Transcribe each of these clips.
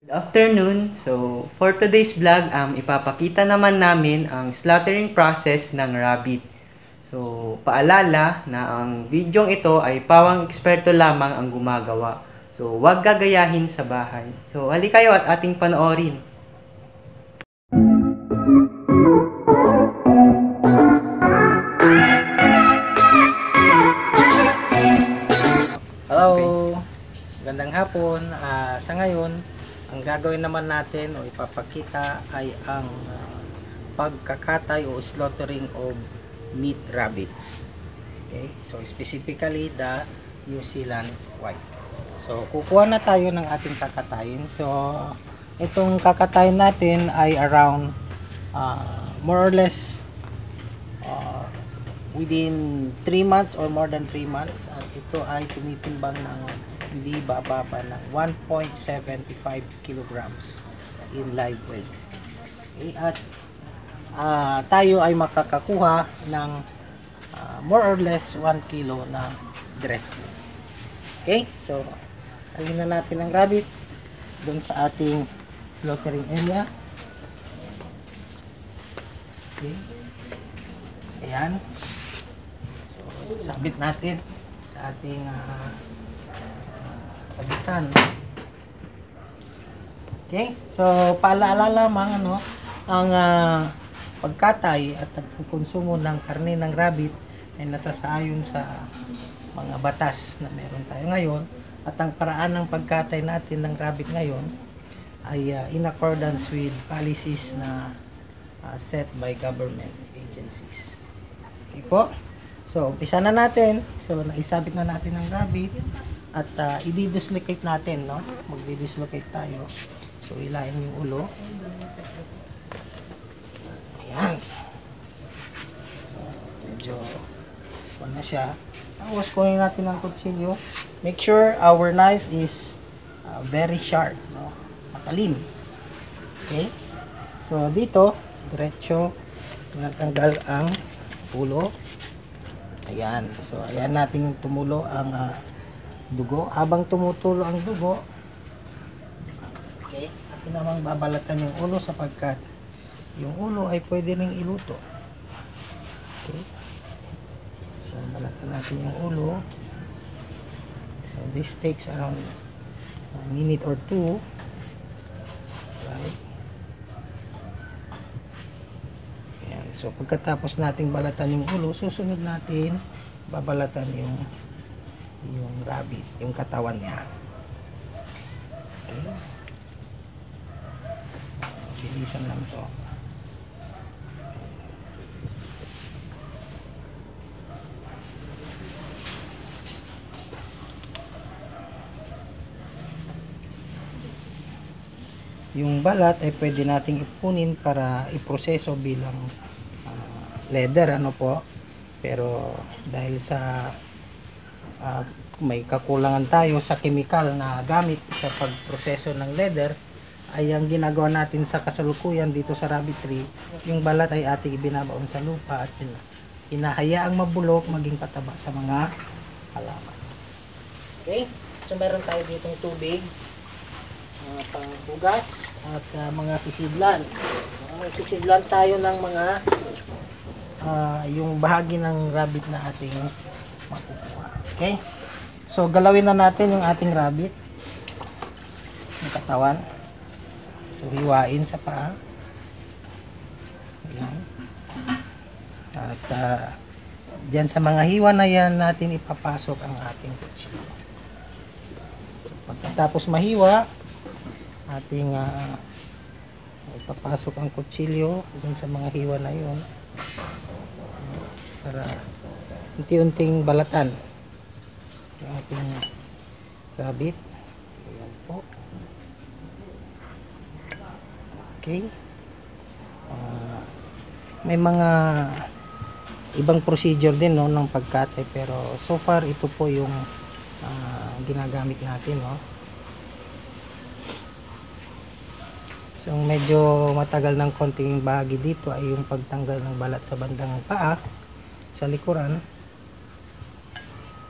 Good afternoon. So, for today's vlog, ipapakita naman namin ang slaughtering process ng rabbit. So, paalala na ang videong ito ay pawang eksperto lamang ang gumagawa. So, huwag gagayahin sa bahay. So, halika kayo at ating panoorin. Hello, gandang hapon. Sa ngayon, ang gagawin naman natin o ipapakita ay ang pagkakatay o slaughtering of meat rabbits. Okay, so specifically the New Zealand white. So kukuha na tayo ng ating kakatayin. So itong kakatayin natin ay around more or less within 3 months or more than 3 months, at ito ay tumitimbang ng hindi bababa ng 1.75 kilograms in live weight. Okay, at tayo ay makakakuha ng more or less 1 kilo na dress meat. Okay, so alin na natin ang rabbit doon sa ating slaughtering area. Okay, ayan. Sabit natin sa ating sabitan. Okay, so paalala lamang ang pagkatay at pagkonsumo ng karne ng rabbit ay nasasaayon sa mga batas na meron tayo ngayon, at ang paraan ng pagkatay natin ng rabbit ngayon ay in accordance with policies na set by government agencies. Okay po. So, umpisa na natin. So, naisabit na natin ang rabbit at i-dislocate natin, no? Magdi-dislocate tayo. So, ilayin yung ulo. Ayan. So, medyo na siya. Tapos, kunin natin ang kutsilyo. Make sure our knife is very sharp, no? Matalim. Okay? So, dito, diretso, tinatanggal ang ulo. Ayan. So, ayan natin tumulo ang dugo. Habang tumutulo ang dugo, okay, atin namang babalatan yung ulo sapagkat yung ulo ay pwede ring iluto. Okay. So, balatan natin yung ulo. So, this takes around a minute or two. Right. So pagkatapos nating balatan yung ulo, susunod natin babalatan yung rabbit, yung katawan niya. Okay. Bilisan lang to. Yung balat ay pwede nating ipunin para iproseso bilang leather, po, pero dahil sa may kakulangan tayo sa chemical na gamit sa pagproseso ng leather, ay ang ginagawa natin sa kasalukuyan dito sa rabbitry, yung balat ay ating ibinabaon sa lupa at hinahayaang mabulok maging pataba sa mga halaman. Okay, so meron tayo ditong tubig, panghugas at mga sisidlan. Sisidlan tayo ng mga yung bahagi ng rabbit na ating makukuha. Okay? So, galawin na natin yung ating rabbit. Yung katawan. So, hiwain sa paa. Ayan. At dyan sa mga hiwa na yan natin ipapasok ang ating kutsilyo. So, pagkatapos mahiwa, ating ipapasok ang kutsilyo dyan sa mga hiwa na yun, para unti-unting balatan yung ating rabbit. Ayan po. Okay. May mga ibang procedure din, no, ng pagkatay, pero so far ito po yung ginagamit natin, no. So medyo matagal ng konting bahagi dito ay yung pagtanggal ng balat sa bandang paa, sa likuran.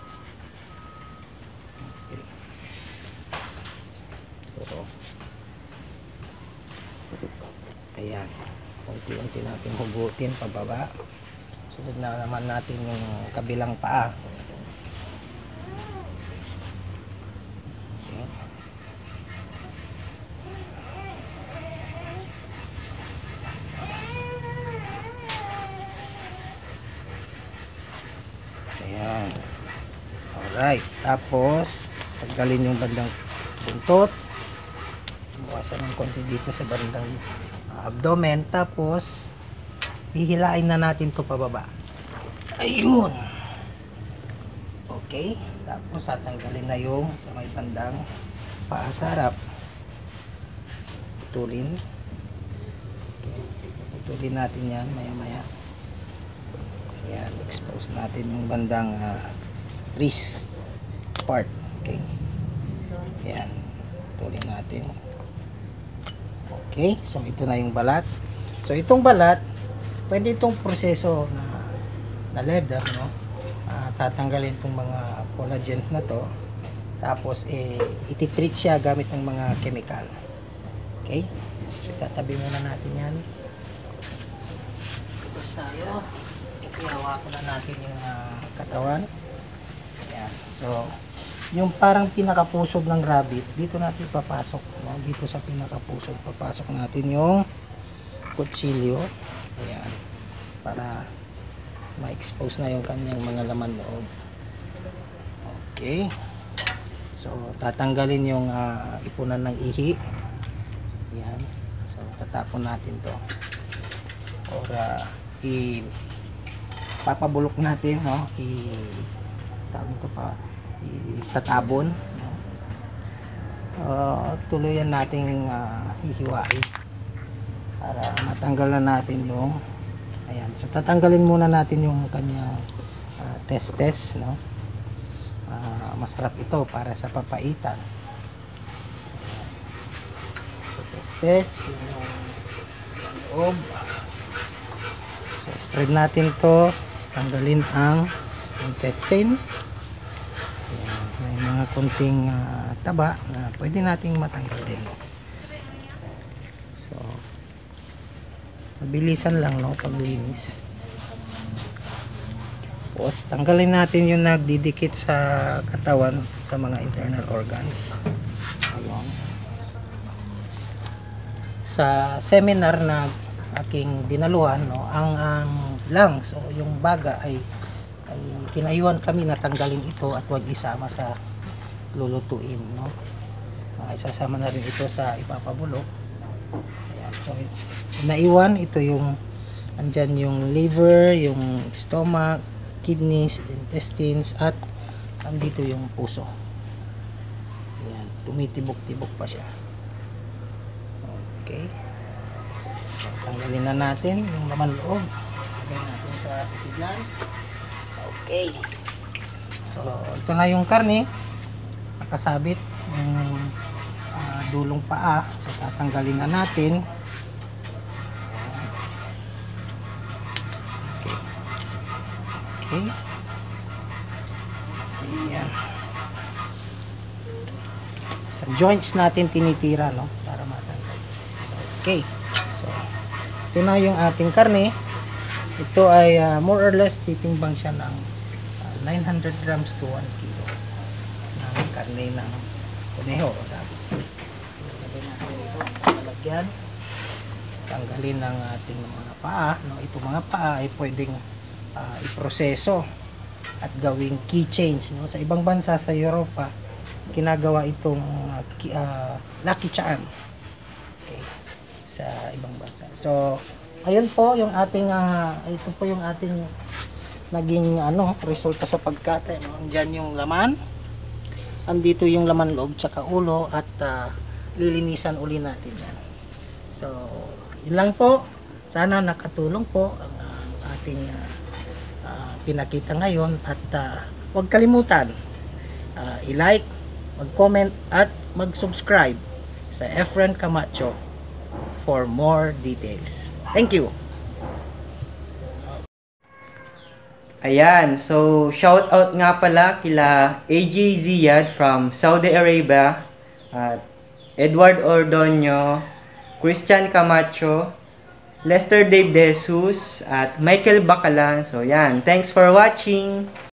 Okay. So, Ayan. Unti-unti natin hugutin pababa. Sunod na naman natin yung kabilang paa. Okay. Ayan. Alright. Tapos, tanggalin yung bandang buntot. Bukasan ng konti dito sa bandang abdomen. Tapos, hihilain na natin to pababa. Ayun. Okay. Tapos, tatanggalin na yung sa may bandang paa sa harap. Putulin. Okay. Putulin natin yan maya-maya. Ayan. Expose natin yung bandang wrist part. Okay. Ayan. Putulin natin. Okay. So, ito na yung balat. So, itong balat, pwede itong proseso na leather, no? Tatanggalin itong mga collagens na to. Tapos, ititreat siya gamit ng mga chemical. Okay? So, tatabi muna natin yan. Tapos tayo. Kasi hawakan na natin yung katawan. Ayan. So, yung parang pinakapusog ng rabbit, dito natin papasok. No? Dito sa pinakapusog, papasok natin yung kutsilyo. Ayan. Para ma-expose na yung kanyang mga laman loob. Okay. So, tatanggalin yung ipunan ng ihi. Ayan. So, tatapon natin to. Or, papabulok natin, no? Tatabon. No? Tuluyan nating hihiwain para matanggal na natin yung ayan. So tatanggalin muna natin yung kanyang testes, no? Masarap ito para sa papaitan. So testes yung loob. So spread natin to, tanggalin ang intestine. Ayan. May mga kunting taba na pwede nating matanggal din. So mabilisan lang, no, paglinis. Tapos tanggalin natin yung nagdidikit sa katawan sa mga internal organs. Ayun. Sa seminar na aking dinaluhan, no, ang lungs o yung baga ay kinayuhan kami na tanggalin ito at huwag isama sa lulutuin, no. Isasama na rin ito sa ipapabulok. Ayan. So naiwan ito yung andyan yung liver, yung stomach, kidneys, intestines, at andito yung puso. Ayan, tumitibok-tibok pa siya. Okay. So, tanggalin na natin yung laman loob. Lagay natin sa sisidlan. Okay. So, ito na yung karne. Nakasabit yung dulong paa. So, tatanggalin na natin. Okay. Ayan. Sa joints natin tinitira, no, para matanggal. Okay. So, ito na yung ating karne. Ito ay more or less titimbang siya ng 900 grams to 1 kilo ng karne ng kuneho. Lagyan natin ito, lalagyan. Tanggalin ng ating mga paa, no. Ito mga paa ay pwedeng iproseso at gawing keychains, no? Sa ibang bansa sa Europa ginagawa itong lucky charm. Okay. Sa ibang bansa. So ayun po yung ating ito po yung ating naging resulta sa pagkatay, no? Diyan yung laman, andito yung laman loob tsaka ulo, at lilinisan uli natin yan. So yun lang po, sana nakatulong po ang ating pinakita ngayon, at huwag kalimutan i-like, mag-comment at mag-subscribe sa Efren Camacho for more details. Thank you. Ayan, so shout out nga pala kila AJ Ziyad from Saudi Arabia, at Edward Ordonio, Christian Camacho, Lester Dave De Jesus, at Michael Bacalan. So yan, thanks for watching!